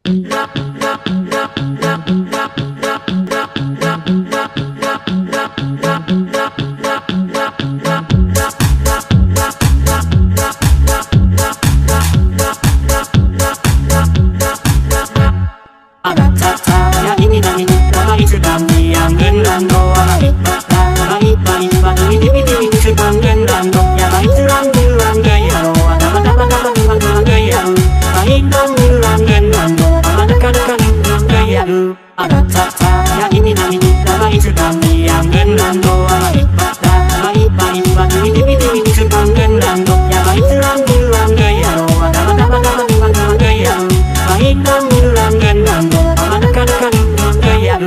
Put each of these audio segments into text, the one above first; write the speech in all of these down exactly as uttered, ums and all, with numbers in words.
Ya ini dan ini, ramai sedang diambil doa. Baik baik baik ini ini ini sedang gelando. Ya baik sedang bilang gaya doa. Dapat dapat dapat bilang bilang gaya. Baik dong bilang gelando. Aman dekat dekat bilang gaya. Ada tata. Ya ini dan ini, ramai sedang diambil doa. Baik baik baik ini ini ini sedang gelando. Ya baik sedang bilang gaya doa. Dapat dapat dapat bilang bilang gaya. Baik dong bilang gelando. Aman dekat dekat bilang gaya.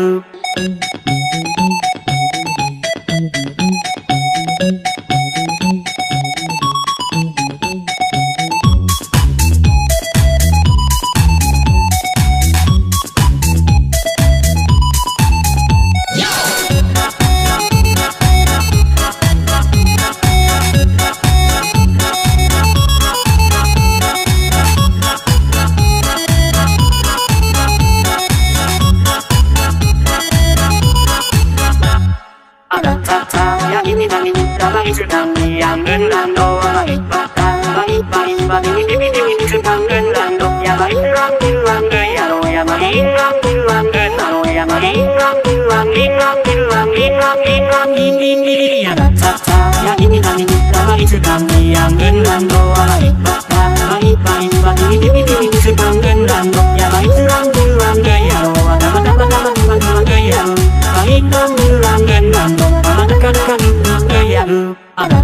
Ya ini dan ini, ramai sedang diambil doa. Baik baik baik ini ini ini sedang gelando. Ya baik sedang bilang gaya doa. Ya baik sedang bilang gaya doa. Ya baik sedang bilang bilang bilang bilang bilang ini ini ini. Ya tata. Ya ini dan ini, ramai sedang diambil doa. Baik baik baik ini ini ini sedang gelando. Ya baik sedang bilang gaya doa. Dapat dapat dapat bilang bilang gaya. Baik dong bilang gelando. Aman dekat dekat bilang gaya. Ada